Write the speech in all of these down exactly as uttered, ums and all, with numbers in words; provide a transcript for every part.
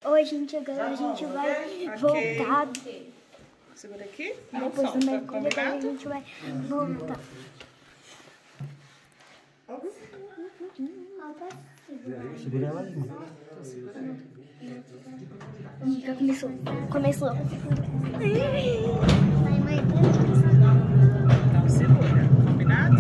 Oi, gente, agora a gente vai okay. voltar. Segura aqui. Depois do mergulho, agora a gente vai voltar. Segura ela aí, mano. Já começou. Começou. Então segura, combinado?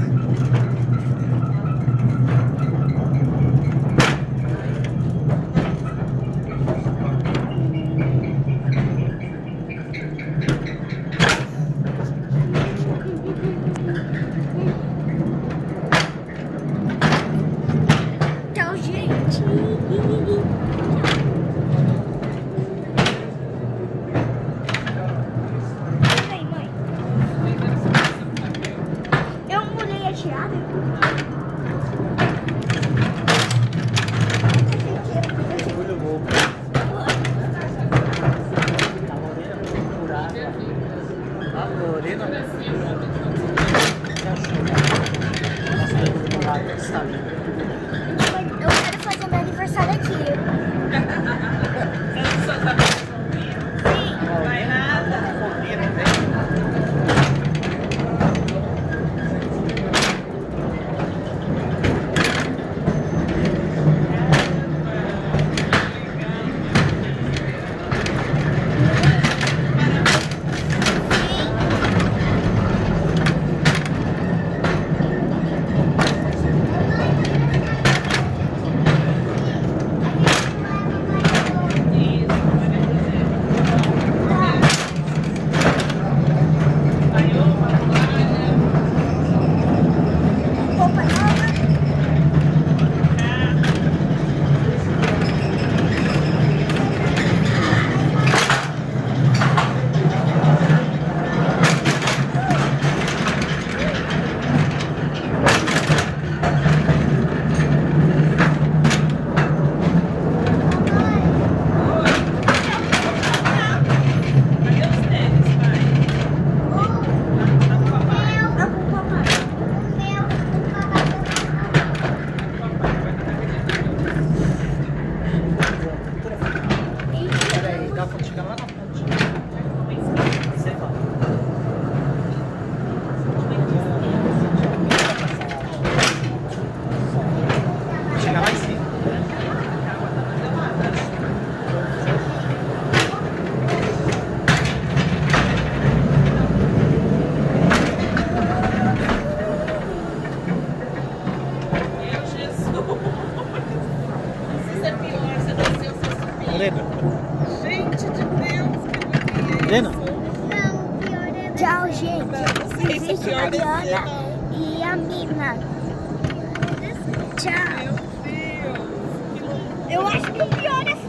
Tchau, gente. Aí, mãe. Eu molhei a tirada. Olha o gol. A Lorena Eu quero fazer meu aniversário aqui. Sim. Vai nada. Gente de Deus, que Lena. Não, pior é tchau, gente. Existe a Ariana e a Mina. Tchau. Meu Deus. Eu acho que o pior é